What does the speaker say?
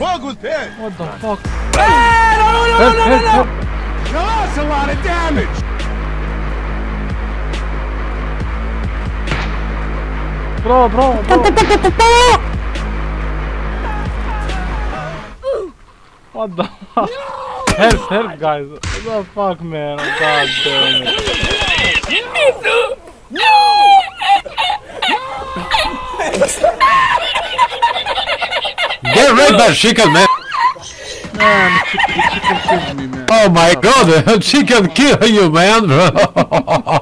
dog was dead. What the fuck? No. That's a lot of damage. Bro. What the fuck? Help, guys. What the fuck, man? Oh, God damn it. Get right back, chicken, man. Man, the chicken killed me, man. Oh my god, chicken kill you, man.